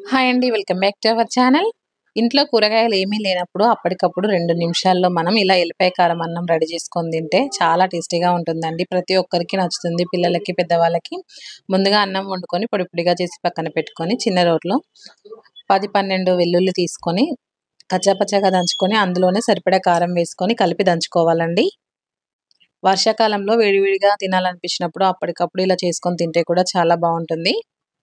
Hi అండి. Welcome back to our channel. ఇంట్లో కూరగాయలు ఏమీ లేనప్పుడు అప్పటికప్పుడు 2 నిమిషాల్లో మనం ఇలా ఎల్లిపాయ కారం అన్నం రెడీ చేసుకొని తింటే చాలా టేస్టీగా ఉంటుందండి. ప్రతి ఒక్కరికి నచ్చుతుంది. పిల్లలకి, పెద్దవాళ్ళకి. ముందుగా అన్నం వండుకొని పొడి పొడిగా చేసి పక్కన పెట్టుకొని చిన్న రోట్లో 10, 12 వెల్లుల్లి తీసుకొని కచ్చాపచ్చాగా దంచుకొని అందులోనే సరిపడా కారం వేసుకొని కలిపి దంచుకోవాలండి. వర్షాకాలంలో వేడివేడిగా తినాలనిపించినప్పుడు అప్పటికప్పుడు ఇలా చేసుకొని తింటే కూడా చాలా బావుంటుంది.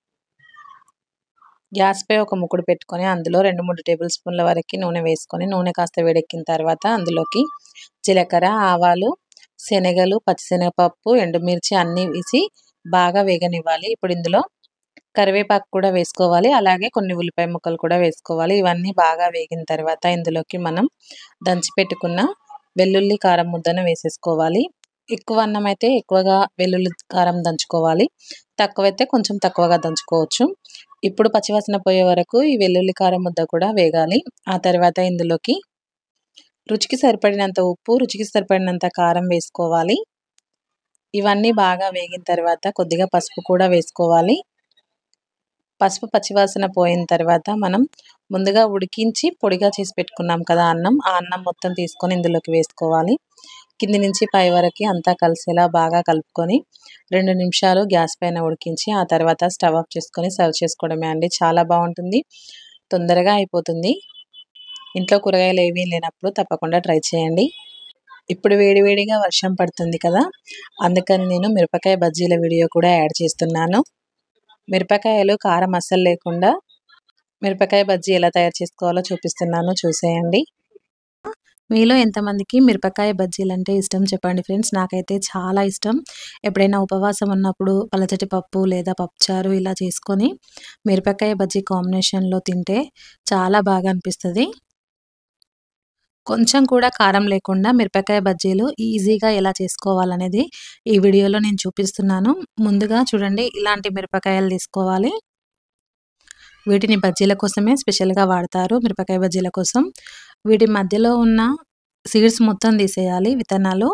గ్యాస్‌పై ఒక ముకుడు పెట్టుకొని అందులో 2, 3 టేబుల్ స్పూన్ల వరకి నూనె వేసుకొని నూనె కాస్త వేడెక్కిన తర్వాత అందులోకి జీలకర్ర, ఆవాలు, శనగలు, పచ్చిశనగపప్పు, ఎండుమిర్చి అన్నీ వేసి బాగా వేగనివ్వాలి. ఇప్పుడు ఇందులో కరివేపాకు కూడా వేసుకోవాలి. అలాగే కొన్ని ఉల్లిపాయ ముక్కలు కూడా వేసుకోవాలి. ఇవన్నీ బాగా వేగిన తర్వాత ఇందులోకి మనం దంచి పెట్టుకున్న వెల్లుల్లి కారం ముద్దను వేసేసుకోవాలి. ఎక్కువ అన్నం అయితే ఎక్కువగా వెల్లుల్లి కారం దంచుకోవాలి. తక్కువైతే కొంచెం తక్కువగా దంచుకోవచ్చు. ఇప్పుడు పచ్చివాసన పోయే వరకు ఈ వెల్లుల్లి కారం ముద్ద కూడా వేగాలి. ఆ తర్వాత ఇందులోకి రుచికి సరిపడినంత ఉప్పు, రుచికి సరిపడినంత కారం వేసుకోవాలి. ఇవన్నీ బాగా వేగిన తర్వాత కొద్దిగా పసుపు కూడా వేసుకోవాలి. పసుపు పచ్చివాసన పోయిన తర్వాత మనం ముందుగా ఉడికించి పొడిగా చేసి పెట్టుకున్నాం కదా అన్నం. ఆ అన్నం మొత్తం తీసుకొని ఇందులోకి వేసుకోవాలి. కింది నుంచి పై వరకి అంతా కలిసేలా బాగా కలుపుకొని 2 నిమిషాలు గ్యాస్ పైన ఉడికించి ఆ తర్వాత స్టవ్ ఆఫ్ చేసుకొని సర్వ్ చేసుకోవడమే అండి. చాలా బావుంటుంది. తొందరగా అయిపోతుంది. ఇంట్లో కూరగాయలు ఏమీ లేనప్పుడు తప్పకుండా ట్రై చేయండి. ఇప్పుడు వేడి వేడిగా వర్షం పడుతుంది కదా! అందుకని నేను మిరపకాయ బజ్జీల వీడియో కూడా యాడ్ చేస్తున్నాను. మిరపకాయలు కారం అస్సలు లేకుండా మిరపకాయ బజ్జీ ఎలా తయారు చేసుకోవాలో చూపిస్తున్నాను చూసేయండి. మీలో ఎంతమందికి మిరపకాయ బజ్జీలంటే ఇష్టం చెప్పండి ఫ్రెండ్స్. నాకైతే చాలా ఇష్టం. ఎప్పుడైనా ఉపవాసం ఉన్నప్పుడు పలచటి పప్పు లేదా పప్పుచారు ఇలా చేసుకొని మిరపకాయ బజ్జీ కాంబినేషన్‌లో తింటే చాలా బాగా అనిపిస్తది. కొంచెం కూడా కారం లేకుండా మిరపకాయ బజ్జీలు ఈజీగా ఎలా చేసుకోవాలనేది ఈ వీడియోలో నేను చూపిస్తున్నాను. ముందుగా చూడండి ఇలాంటి మిరపకాయలు తీసుకోవాలి. వీటిని బజ్జీల కోసమే స్పెషల్‌గా వాడతారు. మిరపకాయ బజ్జీల కోసం. వీటి మధ్యలో ఉన్న సీడ్స్ మొత్తం తీసేయాలి విత్తనాలు.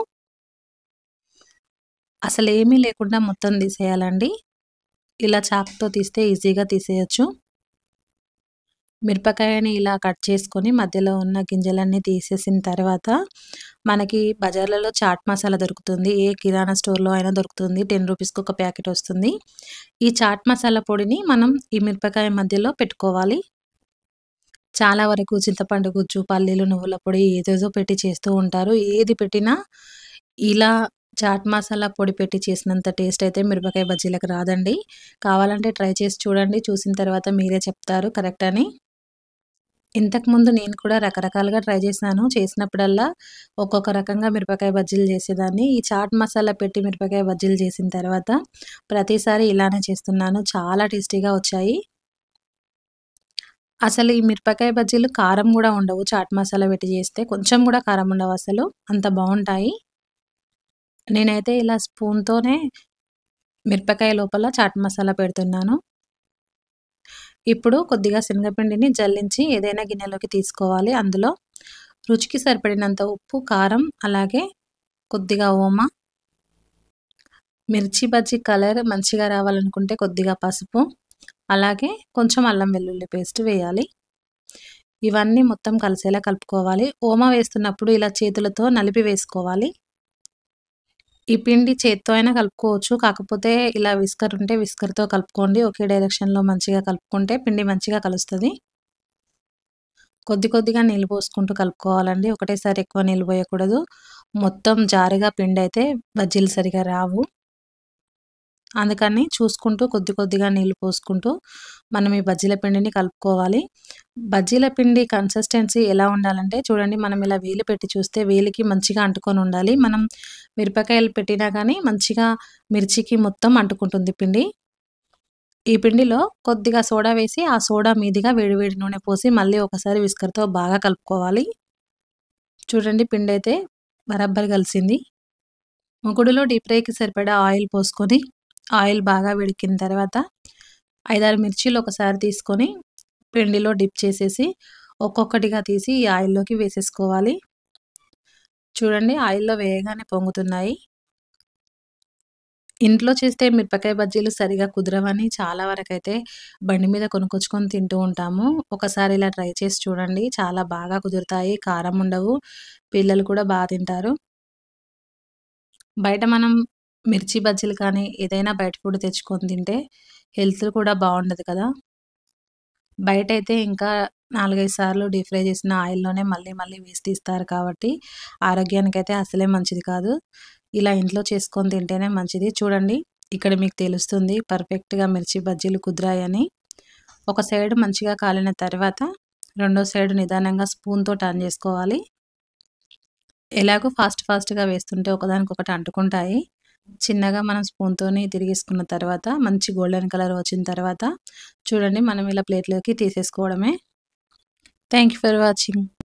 అసలేమీ లేకుండా మొత్తం తీసేయాలండి. ఇలా చాకుతో తీస్తే ఈజీగా తీసేయొచ్చు. మిరపకాయని ఇలా కట్ చేసుకొని మధ్యలో ఉన్న గింజలన్నీ తీసేసిన తర్వాత మనకి బజార్‌లలో చాట్ మసాలా దొరుకుతుంది. ఏ కిరాణా స్టోర్‌లో అయినా దొరుకుతుంది. 10 రూపీస్‌కి ఒక ప్యాకెట్ వస్తుంది. ఈ చాట్ మసాలా పొడిని మనం ఈ మిరపకాయ మధ్యలో పెట్టుకోవాలి. చాలా వరకు చింతపండు గుజ్జు, పల్లీలు, నువ్వుల పొడి ఏదేదో పెట్టి చేస్తూ ఉంటారు. ఏది పెట్టినా ఇలా చాట్ మసాలా పొడి పెట్టి చేసినంత టేస్ట్ అయితే మిరపకాయ బజ్జీలకు రాదండి. కావాలంటే ట్రై చేసి చూడండి. చూసిన తర్వాత మీరే చెప్తారు కరెక్ట్ అని. ఇంతకుముందు నేను కూడా రకరకాలుగా ట్రై చేశాను. చేసినప్పుడల్లా ఒక్కొక్క రకంగా మిరపకాయ బజ్జీలు చేసేదాన్ని. ఈ చాట్ మసాలా పెట్టి మిరపకాయ బజ్జీలు చేసిన తర్వాత ప్రతిసారి ఇలానే చేస్తున్నాను. చాలా టేస్టీగా వచ్చాయి. అసలు ఈ మిరపకాయ బజ్జీలు కారం గూడా ఉండవు. చాట్ మసాలా పెట్టి చేస్తే కొంచెం గూడా కారం ఉండవసలు. అంత బావుంటాయి. నేనైతే ఇలా స్పూన్‌తోనే మిరపకాయ లోపల చాట్ మసాలా పెడుతున్నాను. ఇప్పుడు కొద్దిగా శనగపిండిని జల్లించి ఏదైనా గిన్నెలోకి తీసుకోవాలి. అందులో రుచికి సరిపడినంత ఉప్పు, కారం అలాగే కొద్దిగా ఓమ, మిర్చి బజ్జీ కలర్ మంచిగా రావాలనుకుంటే కొద్దిగా పసుపు, అలాగే కొంచెం అల్లం వెల్లుల్లి పేస్ట్ వేయాలి. ఇవన్నీ మొత్తం కలిసేలా కలుపుకోవాలి. ఓమ వేస్తున్నప్పుడు ఇలా చేతులతో నలిపి వేసుకోవాలి. ఈ పిండి చేత్తో అయినా కలుపుకోవచ్చు. కాకపోతే ఇలా విస్కర్ ఉంటే విస్కర్‌తో కలుపుకోండి. ఒకే డైరెక్షన్‌లో మంచిగా కలుపుకుంటే పిండి మంచిగా కలుస్తది. కొద్ది కొద్దిగా నీళ్ళు పోసుకుంటూ కలుపుకోవాలండి. ఒకటేసారి ఎక్కువ నీళ్ళు పోయకూడదు. మొత్తం జారుగా పిండైతే బజ్జీలు సరిగా రావు. అందుకని చూసుకుంటూ కొద్ది కొద్దిగా నీళ్ళు పోసుకుంటూ మనం ఈ బజ్జీల పిండిని కలుపుకోవాలి. బజ్జీల పిండి కన్సిస్టెన్సీ ఎలా ఉండాలంటే చూడండి మనం ఇలా వేలు పెట్టి చూస్తే వేలికి మంచిగా అంటుకొని ఉండాలి. మనం మిరపకాయలు పెట్టినా గానీ మంచిగా మిర్చికి మొత్తం అంటుకుంటుంది పిండి. ఈ పిండిలో కొద్దిగా సోడా వేసి ఆ సోడా మీదిగా వేడి వేడి నూనె పోసి మళ్ళీ ఒకసారి విస్కర్‌తో బాగా కలుపుకోవాలి. చూడండి పిండైతే బరాబర్ కలిసింది. మొగుడులో డీప్ ఫ్రైకి సరిపడా ఆయిల్ పోసుకొని, ఆయిల్ బాగా వేడెక్కిన తర్వాత 5, 6 మిర్చీలు ఒకసారి తీసుకొని పిండిలో డిప్ చేసేసి ఒక్కొక్కటిగా తీసి ఈ ఆయిల్‌లోకి వేసేసుకోవాలి. చూడండి ఆయిల్‌లో వేయగానే పొంగుతున్నాయి. ఇంట్లో చేస్తే మిరపకాయ బజ్జీలు సరిగ్గా కుదరవని చాలా వరకైతే బండి మీద కొనుక్కొచ్చుకొని తింటూ ఉంటాము. ఒకసారి ఇలా ట్రై చేసి చూడండి. చాలా బాగా కుదురుతాయి. కారం ఉండవు. పిల్లలు కూడా తింటారు. బయట మనం మిర్చి బజ్జీలు కానీ, ఏదైనా బయట ఫుడ్ తెచ్చుకొని తింటే హెల్త్ కూడా బావుండదు కదా! బయటైతే ఇంకా 4, 5 సార్లు డీప్ ఫ్రై చేసిన ఆయిల్‌లోనే మళ్ళీ మళ్ళీ వేసి తీస్తారు కాబట్టి ఆరోగ్యానికైతే అసలే మంచిది కాదు. ఇలా ఇంట్లో చేసుకొని తింటేనే మంచిది. చూడండి ఇక్కడ మీకు తెలుస్తుంది పర్ఫెక్ట్‌గా మిర్చి బజ్జీలు కుదిరాయని. ఒక సైడ్ మంచిగా కాలిన తర్వాత రెండో సైడ్ నిదానంగా స్పూన్‌తో టర్న్ చేసుకోవాలి. ఎలాగో ఫాస్ట్‌గా వేస్తుంటే ఒకదానికొకటి అంటుకుంటాయి. చిన్నగా మనం స్పూన్‌తోని తిరిగేసుకున్న తర్వాత మంచి గోల్డెన్ కలర్ వచ్చిన తర్వాత చూడండి మనం ఇలా ప్లేట్‌లోకి తీసేసుకోవడమే. Thank you for watching.